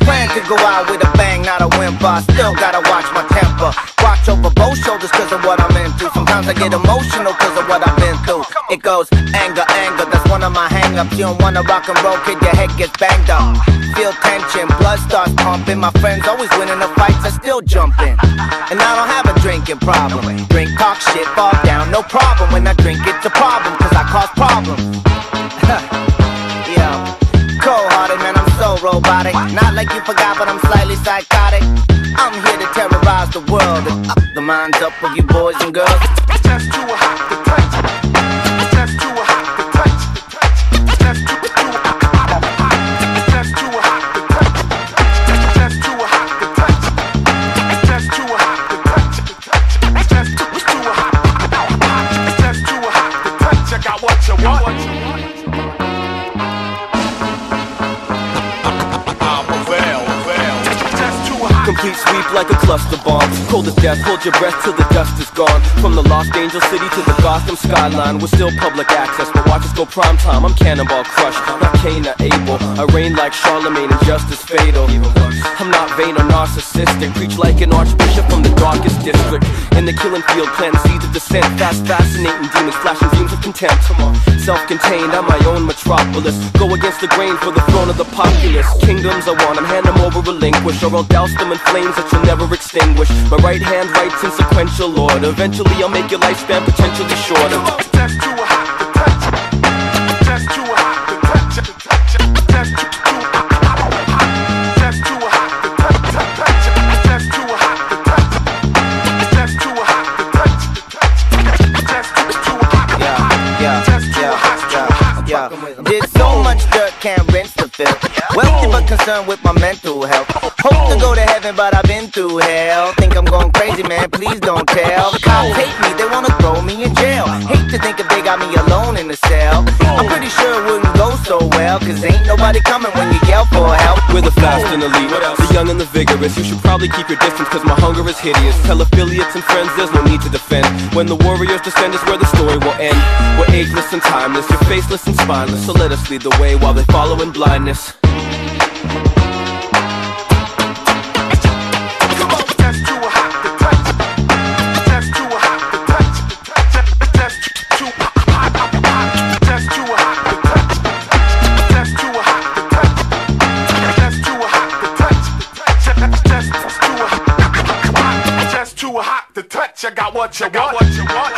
plan to go out with a bang, not a whimper. I still gotta watch my temper. Watch over both shoulders cause of what I'm into. Sometimes I get emotional cause of what I've been through. It goes anger, anger, that's one of my hang-ups. You don't wanna rock and roll, kid, your head gets banged up. Feel tension, blood starts pumping. My friends always winning the fights, I still jump in. And I don't have a drinking problem. Drink, talk shit, fall down, no problem. When I drink, it's a problem, cause I cause problems. Yeah, cold-hearted, man, I'm so robotic. Not like you forgot, but I'm slightly psychotic. I'm here to terrorize the world and up the minds up of you boys and girls. Just too hot to touch. Just too hot to touch. Just too hot. Just too hot to touch. Just too hot to touch. Just too hot to touch. Just too hot. Just too hot to touch. I got what you want. Complete sweep like a cluster bomb. Cold as death, hold your breath till the dust is gone. From the Lost Angel City to the Gotham skyline, we're still public access, but watch us go prime time. I'm Cannonball Crush, not Cain or Abel. I reign like Charlemagne and justice fatal. I'm not vain or narcissistic, preach like an archbishop from the darkest district. In the killing field, planting seeds of dissent. Fast, fascinating demons, flashing dreams of contempt. Self-contained, I'm my own metropolis. Go against the grain for the throne of the populace. Kingdoms I want, I'm hand them over, relinquish, or I'll douse them in flames that you'll never extinguish. My right hand writes in sequential order. Eventually I'll make your lifespan potentially shorter. Just too hot to touch. Just too hot to touch. Just too hot. Just too hot to touch. Just too hot to touch. Just too hot to touch. Just too hot. Yeah. Just too hot. Yeah. Did so much dirt, can't rinse the filth. Wealthy but concerned with my mental health. Hope to go to heaven, but I've been through hell. Think I'm going crazy, man, please don't tell. The cops hate me, they wanna throw me in jail. Hate to think if they got me alone in the cell. I'm pretty sure it wouldn't go so well, cause ain't nobody coming when you yell for help. We're the fast and elite, the young and the vigorous. You should probably keep your distance, cause my hunger is hideous. Tell affiliates and friends there's no need to defend. When the warriors descend is where the story will end. We're ageless and timeless, you're faceless and spineless. So let us lead the way while they follow in blindness. I got what you got, what you want.